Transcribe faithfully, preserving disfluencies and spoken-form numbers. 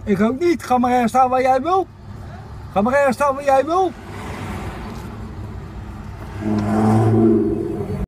Ik ook niet. Ga maar ergens staan waar jij wil. Ga maar ergens staan waar jij wil.